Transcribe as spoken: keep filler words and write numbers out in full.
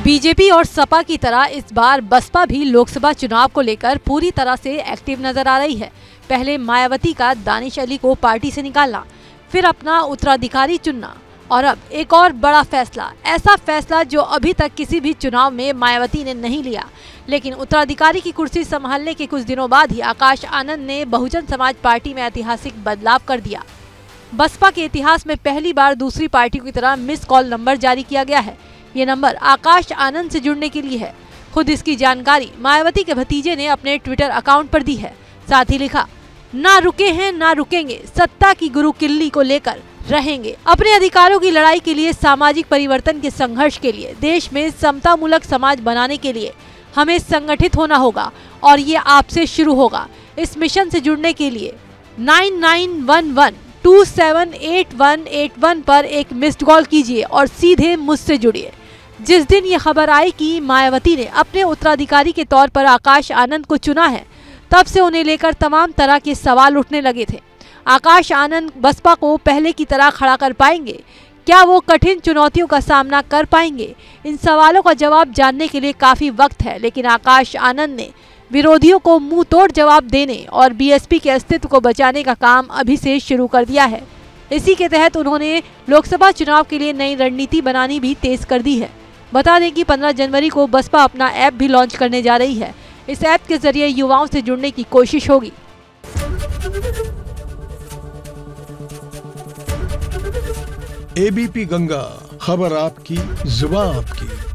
BJP और सपा की तरह इस बार बसपा भी लोकसभा चुनाव को लेकर पूरी तरह से एक्टिव नजर आ रही है। पहले मायावती का दानिश अली को पार्टी से निकालना, फिर अपना उत्तराधिकारी चुनना और अब एक और बड़ा फैसला, ऐसा फैसला जो अभी तक किसी भी चुनाव में मायावती ने नहीं लिया। लेकिन उत्तराधिकारी की कुर्सी संभालने के कुछ दिनों बाद ही आकाश आनंद ने बहुजन समाज पार्टी में ऐतिहासिक बदलाव कर दिया। बसपा के इतिहास में पहली बार दूसरी पार्टी की तरह मिस कॉल नंबर जारी किया गया है। ये नंबर आकाश आनंद से जुड़ने के लिए है। खुद इसकी जानकारी मायावती के भतीजे ने अपने ट्विटर अकाउंट पर दी है। साथ ही लिखा, ना रुके हैं ना रुकेंगे, सत्ता की गुरु किल्ली को लेकर रहेंगे। अपने अधिकारों की लड़ाई के लिए, सामाजिक परिवर्तन के संघर्ष के लिए, देश में समतामूलक समाज बनाने के लिए हमें संगठित होना होगा और ये आपसे शुरू होगा। इस मिशन से जुड़ने के लिए nine nine one one two seven eight one eight one पर एक मिस्ड कॉल कीजिए और सीधे मुझसे जुड़िए। जिस दिन ये खबर आई कि मायावती ने अपने उत्तराधिकारी के तौर पर आकाश आनंद को चुना है, तब से उन्हें लेकर तमाम तरह के सवाल उठने लगे थे। आकाश आनंद बसपा को पहले की तरह खड़ा कर पाएंगे? क्या वो कठिन चुनौतियों का सामना कर पाएंगे? इन सवालों का जवाब जानने के लिए काफी वक्त है, लेकिन आकाश आनंद ने विरोधियों को मुंह तोड़ जवाब देने और बीएसपी के अस्तित्व को बचाने का काम अभी से शुरू कर दिया है। इसी के तहत उन्होंने लोकसभा चुनाव के लिए नई रणनीति बनानी भी तेज कर दी है। बता दें कि पंद्रह जनवरी को बसपा अपना ऐप भी लॉन्च करने जा रही है। इस ऐप के जरिए युवाओं से जुड़ने की कोशिश होगी। एबीपी गंगा, खबर आपकी, जुबान आपकी।